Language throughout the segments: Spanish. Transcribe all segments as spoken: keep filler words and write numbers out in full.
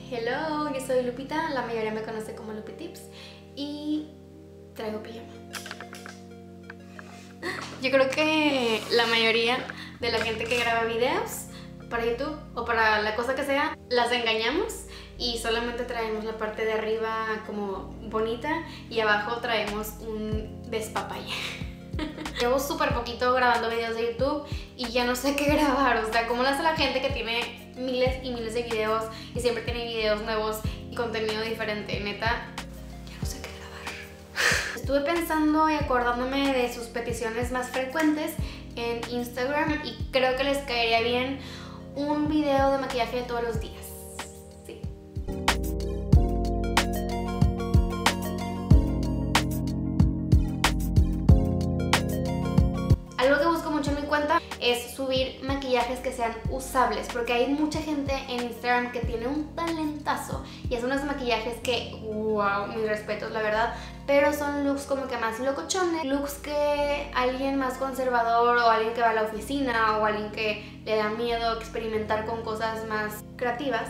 Hello, yo soy Lupita, la mayoría me conoce como Lupi Tips y traigo pijama. Yo creo que la mayoría de la gente que graba videos para YouTube o para la cosa que sea, las engañamos y solamente traemos la parte de arriba como bonita y abajo traemos un despapalle. Llevo súper poquito grabando videos de YouTube y ya no sé qué grabar, o sea, ¿cómo lo hace la gente que tiene miles y miles de videos y siempre tiene videos nuevos y contenido diferente? Neta, ya no sé qué grabar. Estuve pensando y acordándome de sus peticiones más frecuentes en Instagram y creo que les caería bien un video de maquillaje de todos los días. Sí. Algo que busco mucho en mi cuenta es subir maquillajes que sean usables, porque hay mucha gente en Instagram que tiene un talentazo y hace unos maquillajes que, wow, mis respetos, la verdad, pero son looks como que más locochones, looks que alguien más conservador o alguien que va a la oficina o alguien que le da miedo experimentar con cosas más creativas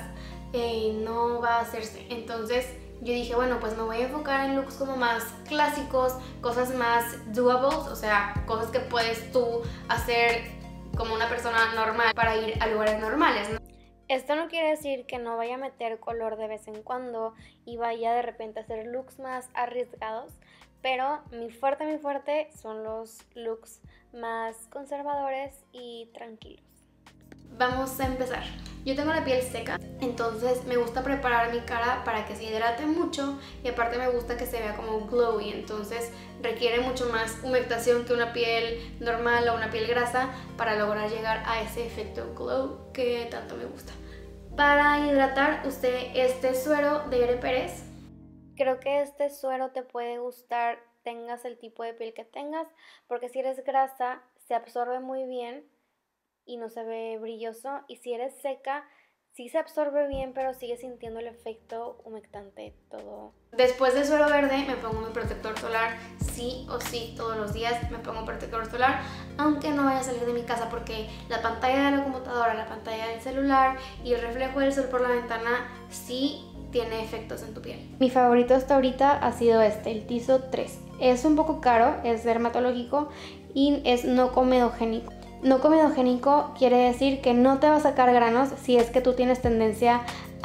eh, no va a hacerse. Entonces yo dije, bueno, pues me voy a enfocar en looks como más clásicos, cosas más doables, o sea, cosas que puedes tú hacer como una persona normal para ir a lugares normales, ¿no? Esto no quiere decir que no vaya a meter color de vez en cuando y vaya de repente a hacer looks más arriesgados, pero mi fuerte, mi fuerte son los looks más conservadores y tranquilos. Vamos a empezar. Yo tengo la piel seca, entonces me gusta preparar mi cara para que se hidrate mucho y aparte me gusta que se vea como glowy, entonces requiere mucho más humectación que una piel normal o una piel grasa para lograr llegar a ese efecto glow que tanto me gusta. Para hidratar usé este suero de Ere Pérez. Creo que este suero te puede gustar tengas el tipo de piel que tengas, porque si eres grasa se absorbe muy bien y no se ve brilloso, y si eres seca sí se absorbe bien pero sigue sintiendo el efecto humectante todo. Después del suero verde me pongo mi protector solar, sí o sí todos los días me pongo protector solar, aunque no vaya a salir de mi casa, porque la pantalla de la computadora, la pantalla del celular y el reflejo del sol por la ventana sí tiene efectos en tu piel. Mi favorito hasta ahorita ha sido este, el Tizo tres. Es un poco caro, es dermatológico y es no comedogénico. No comedogénico quiere decir que no te va a sacar granos si es que tú tienes tendencia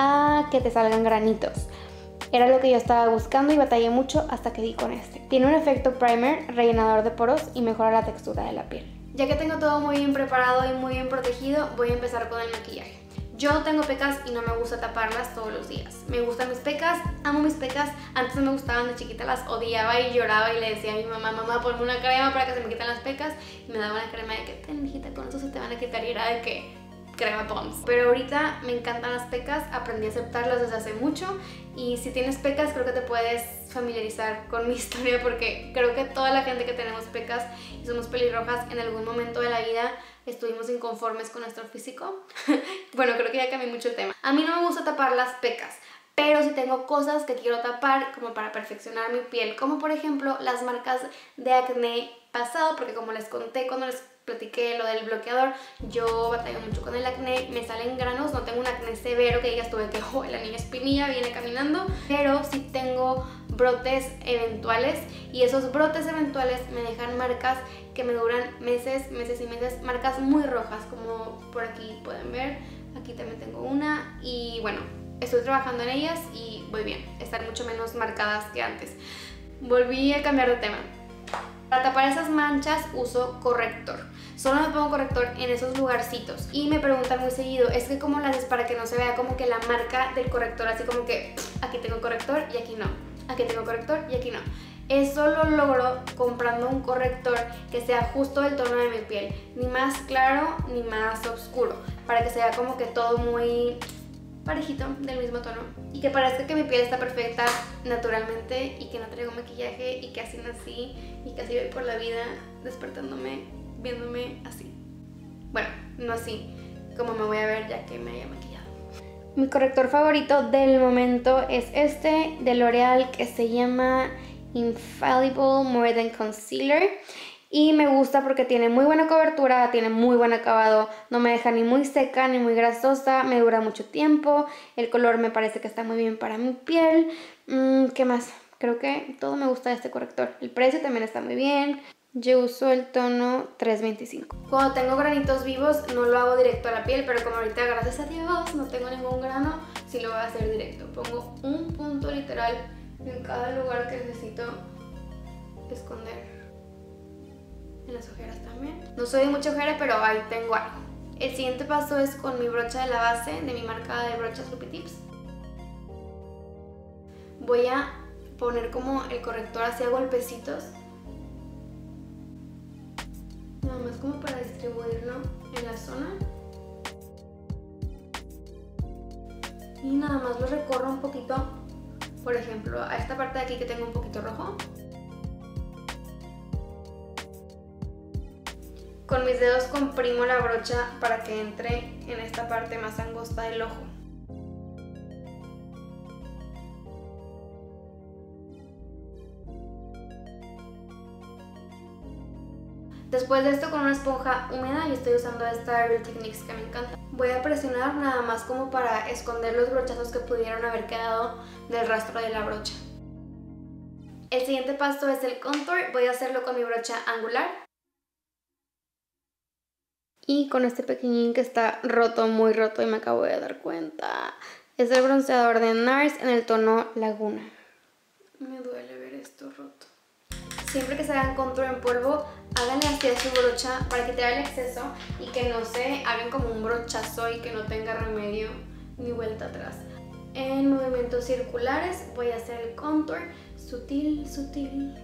a que te salgan granitos. Era lo que yo estaba buscando y batallé mucho hasta que di con este. Tiene un efecto primer, rellenador de poros y mejora la textura de la piel. Ya que tengo todo muy bien preparado y muy bien protegido, voy a empezar con el maquillaje. Yo tengo pecas y no me gusta taparlas todos los días. Me gustan mis pecas, amo mis pecas. Antes me gustaban, de chiquita las odiaba y lloraba y le decía a mi mamá, mamá, ponme una crema para que se me quiten las pecas. Y me daba una crema de que, ten, hijita, con eso se te van a quitar, y era de que crema Pond's. Pero ahorita me encantan las pecas, aprendí a aceptarlas desde hace mucho. Y si tienes pecas creo que te puedes familiarizar con mi historia, porque creo que toda la gente que tenemos pecas y somos pelirrojas en algún momento de la vida estuvimos inconformes con nuestro físico. Bueno, creo que ya cambié mucho el tema. A mí no me gusta tapar las pecas, pero sí tengo cosas que quiero tapar como para perfeccionar mi piel, como por ejemplo las marcas de acné pasado, porque como les conté cuando les platiqué lo del bloqueador, yo batallo mucho con el acné, me salen granos, no tengo un acné severo que digas tuve que, oh, la niña espinilla viene caminando, pero sí tengo brotes eventuales y esos brotes eventuales me dejan marcas que me duran meses, meses y meses, marcas muy rojas, como por aquí pueden ver, aquí también tengo una y bueno, estoy trabajando en ellas y voy bien, están mucho menos marcadas que antes. Volví a cambiar de tema. Para tapar esas manchas uso corrector. Solo me pongo corrector en esos lugarcitos. Y me preguntan muy seguido, es que ¿cómo lo haces para que no se vea como que la marca del corrector? Así como que aquí tengo corrector y aquí no. Aquí tengo corrector y aquí no. Eso lo logro comprando un corrector que sea justo del tono de mi piel. Ni más claro ni más oscuro. Para que sea como que todo muy parejito, del mismo tono, y que parezca que mi piel está perfecta naturalmente y que no traigo maquillaje y que así nací y que así voy por la vida despertándome, viéndome así. Bueno, no así como me voy a ver ya que me haya maquillado. Mi corrector favorito del momento es este de L'Oreal que se llama Infallible More Than Concealer Y me gusta porque tiene muy buena cobertura, tiene muy buen acabado, no me deja ni muy seca ni muy grasosa, me dura mucho tiempo, el color me parece que está muy bien para mi piel. Mm, ¿Qué más? Creo que todo me gusta de este corrector. El precio también está muy bien. Yo uso el tono tres veinticinco. Cuando tengo granitos vivos no lo hago directo a la piel, pero como ahorita gracias a Dios no tengo ningún grano, sí lo voy a hacer directo. Pongo un punto literal en cada lugar que necesito esconder. En las ojeras también. No soy de mucha ojera, pero ahí tengo algo. El siguiente paso es con mi brocha de la base de mi marca de brochas Lupi Tips. Voy a poner como el corrector hacia golpecitos. Nada más como para distribuirlo en la zona. Y nada más lo recorro un poquito. Por ejemplo, a esta parte de aquí que tengo un poquito rojo. Con mis dedos comprimo la brocha para que entre en esta parte más angosta del ojo. Después de esto, con una esponja húmeda, y estoy usando esta Real Techniques que me encanta, voy a presionar nada más como para esconder los brochazos que pudieron haber quedado del rastro de la brocha. El siguiente paso es el contour. Voy a hacerlo con mi brocha angular. Y con este pequeñín que está roto, muy roto, y me acabo de dar cuenta. Es el bronceador de NARS en el tono Laguna. Me duele ver esto roto. Siempre que se hagan contour en polvo, háganle así a su brocha para quitar el exceso y que no se hagan como un brochazo y que no tenga remedio ni vuelta atrás. En movimientos circulares voy a hacer el contour sutil, sutil.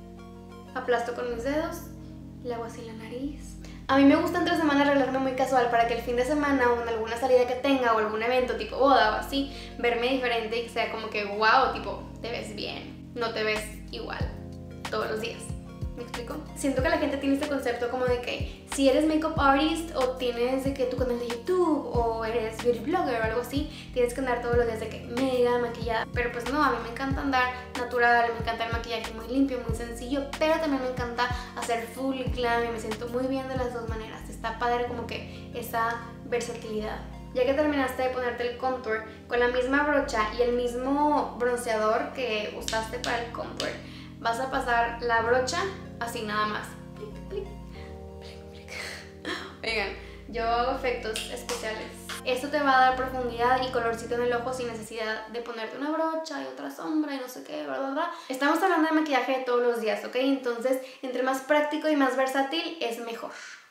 Aplasto con mis dedos, le hago así la nariz. A mí me gusta entre semana arreglarme muy casual para que el fin de semana o en alguna salida que tenga o algún evento tipo boda o así, verme diferente y que sea como que wow, tipo, te ves bien, no te ves igual todos los días. ¿Me explico? Siento que la gente tiene este concepto como de que si eres makeup artist o tienes de que tu canal de YouTube o eres beauty blogger o algo así, tienes que andar todos los días de que mega maquillada. Pero pues no, a mí me encanta andar natural, me encanta el maquillaje muy limpio, muy sencillo, pero también me encanta hacer full glam y me siento muy bien de las dos maneras. Está padre como que esa versatilidad. Ya que terminaste de ponerte el contour, con la misma brocha y el mismo bronceador que usaste para el contour, vas a pasar la brocha así nada más. Plic, plic, plic, plic. Oigan, yo hago efectos especiales. Esto te va a dar profundidad y colorcito en el ojo sin necesidad de ponerte una brocha y otra sombra y no sé qué, bla, bla, bla. Estamos hablando de maquillaje de todos los días, ¿ok? Entonces, entre más práctico y más versátil es mejor.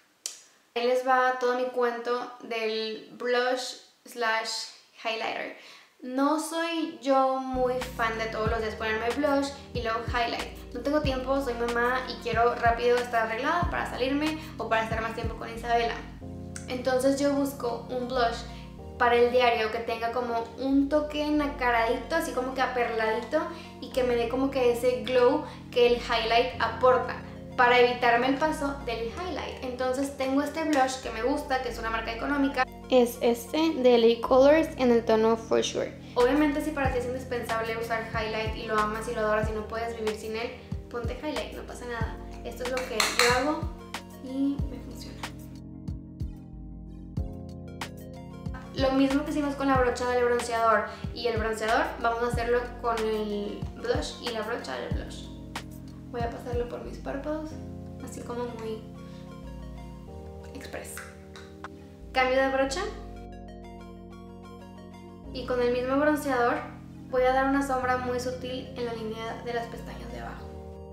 Ahí les va todo mi cuento del blush slash highlighter. No soy yo muy fan de todos los días ponerme blush y luego highlight. No tengo tiempo, soy mamá y quiero rápido estar arreglada para salirme o para estar más tiempo con Isabela. Entonces yo busco un blush para el diario que tenga como un toque nacaradito, así como que aperladito, y que me dé como que ese glow que el highlight aporta, para evitarme el paso del highlight. Entonces tengo este blush que me gusta, que es una marca económica. Es este de L A Colors en el tono For Sure. Obviamente si para ti es indispensable usar highlight y lo amas y lo adoras y no puedes vivir sin él, ponte highlight, no pasa nada. Esto es lo que yo hago y me funciona. Lo mismo que hicimos con la brocha del bronceador y el bronceador, vamos a hacerlo con el blush y la brocha del blush. Voy a pasarlo por mis párpados, así como muy express. Cambio de brocha. Y con el mismo bronceador voy a dar una sombra muy sutil en la línea de las pestañas de abajo.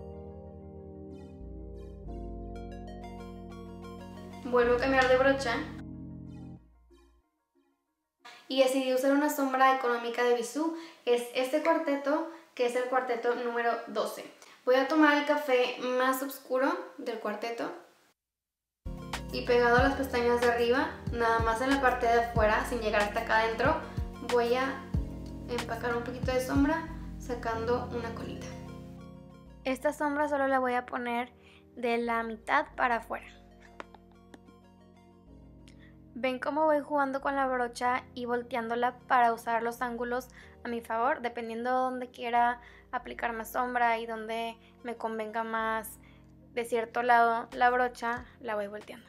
Vuelvo a cambiar de brocha. Y decidí usar una sombra económica de Bisú. Es este cuarteto, que es el cuarteto número doce. Voy a tomar el café más oscuro del cuarteto y pegado a las pestañas de arriba, nada más en la parte de afuera, sin llegar hasta acá adentro, voy a empacar un poquito de sombra sacando una colita. Esta sombra solo la voy a poner de la mitad para afuera. Ven cómo voy jugando con la brocha y volteándola para usar los ángulos a mi favor, dependiendo de dónde quiera aplicar más sombra y dónde me convenga más de cierto lado la brocha, la voy volteando.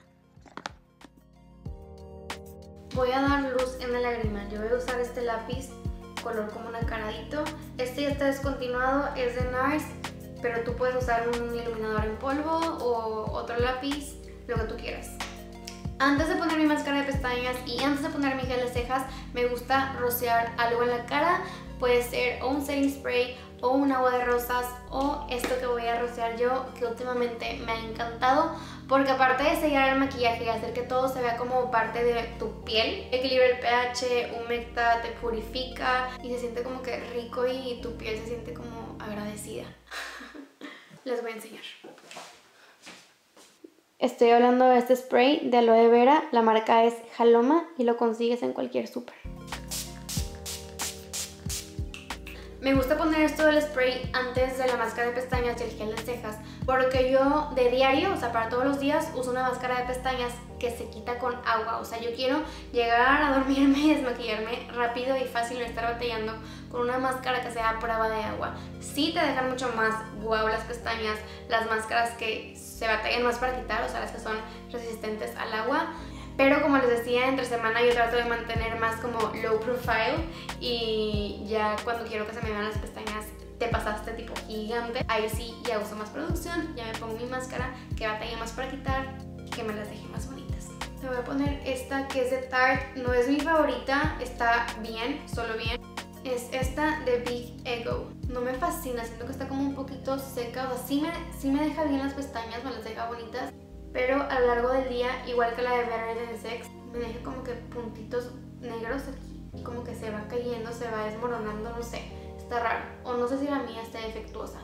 Voy a dar luz en el lagrimal. Yo voy a usar este lápiz color como nacaradito. Este ya está descontinuado, es de NARS, pero tú puedes usar un iluminador en polvo o otro lápiz, lo que tú quieras. Antes de poner mi máscara de pestañas y antes de poner mi gel de cejas, me gusta rociar algo en la cara. Puede ser o un setting spray o un agua de rosas o esto que voy a rociar yo, que últimamente me ha encantado, porque aparte de sellar el maquillaje y hacer que todo se vea como parte de tu piel, equilibra el pH, humecta, te purifica y se siente como que rico y tu piel se siente como agradecida. Les voy a enseñar. Estoy hablando de este spray de aloe vera, la marca es Haloma y lo consigues en cualquier súper. Me gusta poner esto del spray antes de la máscara de pestañas y el gel de cejas, porque yo de diario, o sea, para todos los días, uso una máscara de pestañas que se quita con agua. O sea, yo quiero llegar a dormirme y desmaquillarme rápido y fácil, no estar batallando con una máscara que sea a prueba de agua. Sí te dejan mucho más guau las pestañas, las máscaras que se batallan más para quitar, o sea, las que son resistentes al agua. Pero como les decía, entre semana yo trato de mantener más como low profile y ya cuando quiero que se me vean las pestañas te pasaste tipo gigante, ahí sí ya uso más producción, ya me pongo mi máscara que batalla más para quitar y que me las deje más bonitas. Me voy a poner esta que es de Tarte, no es mi favorita, está bien, solo bien. Es esta de Big Ego. No me fascina, siento que está como un poquito seca, o sea, sí me, sí me deja bien las pestañas, me las deja bonitas. Pero a lo largo del día, igual que la de Better Than Sex, me deja como que puntitos negros aquí y como que se va cayendo, se va desmoronando, no sé, está raro. O no sé si la mía está defectuosa.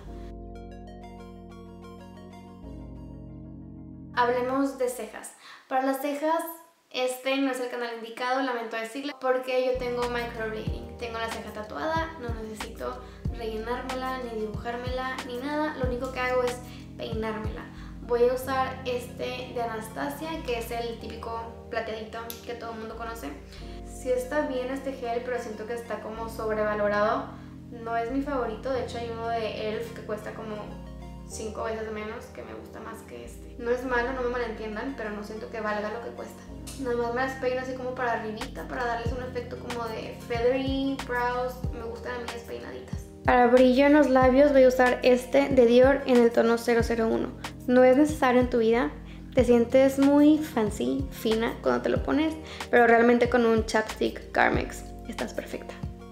Hablemos de cejas. Para las cejas, este no es el canal indicado, lamento decirlo, porque yo tengo microblading. Tengo la ceja tatuada, no necesito rellenármela, ni dibujármela, ni nada. Lo único que hago es peinármela. Voy a usar este de Anastasia, que es el típico plateadito que todo el mundo conoce. Sí está bien este gel, pero siento que está como sobrevalorado. No es mi favorito, de hecho hay uno de E L F que cuesta como cinco veces menos, que me gusta más que este. No es malo, no me malentiendan, pero no siento que valga lo que cuesta. Nada más me las peino así como para arribita, para darles un efecto como de feathery brows. Me gustan a mí las peinaditas. Para brillo en los labios voy a usar este de Dior en el tono cero cero uno. No es necesario en tu vida, te sientes muy fancy, fina cuando te lo pones, pero realmente con un chapstick Carmex estás perfecta.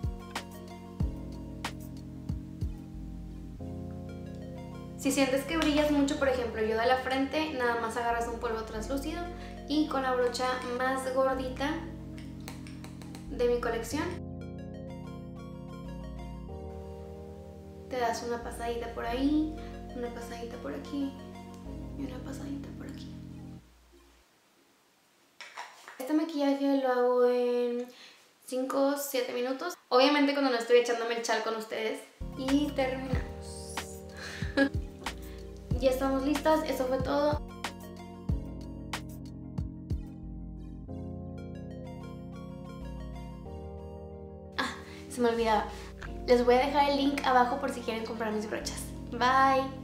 Si sientes que brillas mucho, por ejemplo, yo de la frente, nada más agarras un polvo translúcido y con la brocha más gordita de mi colección te das una pasadita por ahí, una pasadita por aquí y una pasadita por aquí. Este maquillaje lo hago en cinco a siete minutos. Obviamente cuando no estoy echándome el chal con ustedes. Y terminamos. Ya estamos listas, eso fue todo. Ah, se me olvidaba. Les voy a dejar el link abajo por si quieren comprar mis brochas. Bye.